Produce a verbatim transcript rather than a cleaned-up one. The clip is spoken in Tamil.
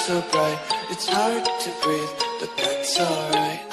so bright, it's hard to breathe, but that's alright.